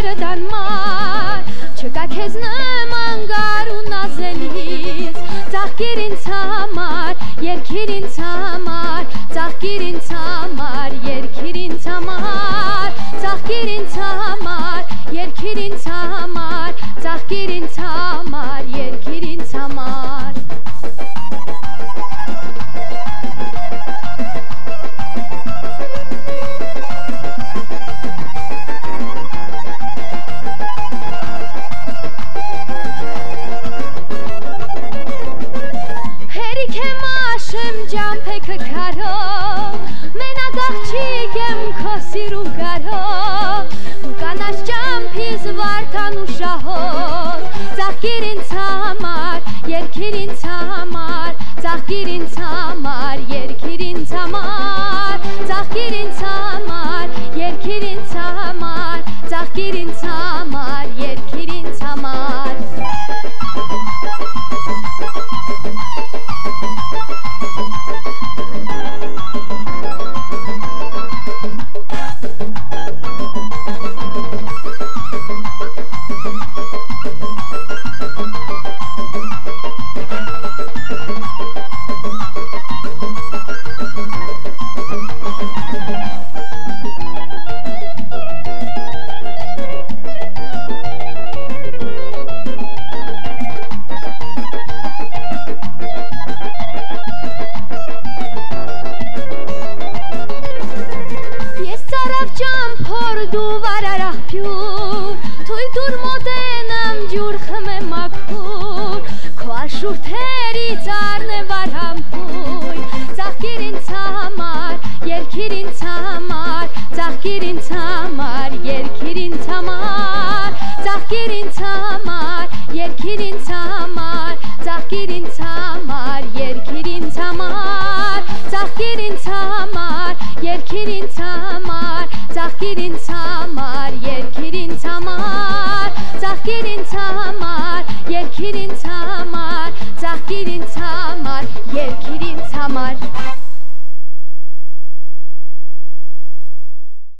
ջրդան մար չկա քեզ նման գարուն ազելիս ծաղկիր ինձ համար երկիր ինձ համար ծաղկիր ինձ համար երկիր ինձ համար ծաղկիր ինձ համար երկիր ինձ համար ծաղկիր ինձ համար երկիր ինձ համար Ջամփեքը քարո մենակ աղջիկ եմ քո սիրուն կարո ու կանաչ ջամփից վարդան ու շահոտ ծաղկիր ինձ համար երկիր ինձ համար ծաղկիր ինձ համար երկիր ինձ համար ծաղկիր ինձ համար երկիր ինձ համար ծաղկիր ինձ համար երկիր ինձ համար Kirin tamar